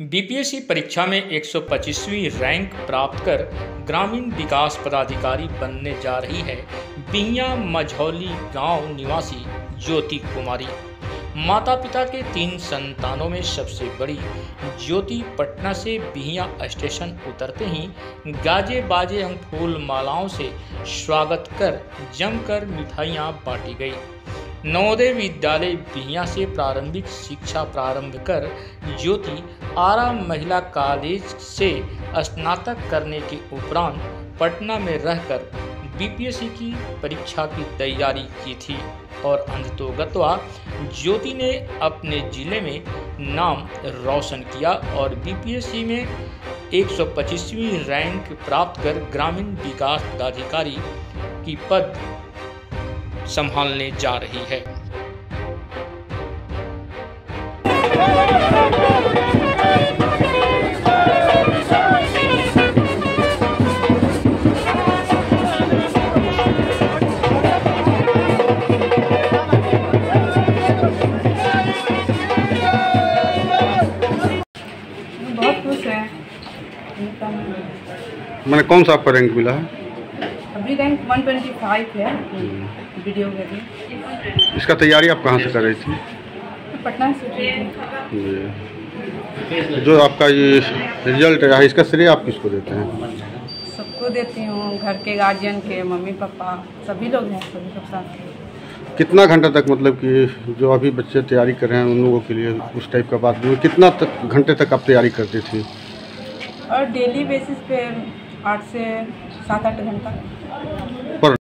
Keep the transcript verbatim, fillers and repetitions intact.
BPSC परीक्षा में एक सौ पच्चीसवीं रैंक प्राप्त कर ग्रामीण विकास पदाधिकारी बनने जा रही है बिहियां मझौली गांव निवासी ज्योति कुमारी। माता पिता के तीन संतानों में सबसे बड़ी ज्योति पटना से बिहियां स्टेशन उतरते ही गाजे बाजे एवं फूल मालाओं से स्वागत कर जमकर मिठाइयां बांटी गई। नवोदय विद्यालय बिहियां से प्रारंभिक शिक्षा प्रारंभ कर ज्योति आरा महिला कॉलेज से स्नातक करने के उपरांत पटना में रहकर बीपीएससी की परीक्षा की तैयारी की थी और अंततोगत्वा ज्योति ने अपने जिले में नाम रोशन किया और बीपीएससी में एक सौ पच्चीसवीं रैंक प्राप्त कर ग्रामीण विकास पदाधिकारी की पद संभालने जा रही है। बहुत खुश है। मैंने कौन सा आपका रैंक मिला है? अभी रैंक एक सौ पच्चीस है वीडियो के लिए। इसका तैयारी आप कहाँ से कर रही थी? पटना से जी। जो आपका ये रिजल्ट है इसका श्रेय आप किसको देते हैं? सबको देती हूँ, घर के गार्जियन के, मम्मी पापा सभी लोग हैं, सभी लोग साथ। कितना घंटा तक, मतलब कि जो अभी बच्चे तैयारी कर रहे हैं उन लोगों के लिए उस टाइप का बात नहीं, कितना तक घंटे तक आप तैयारी करती थी? और डेली बेसिस पे आठ से सात आठ घंटा।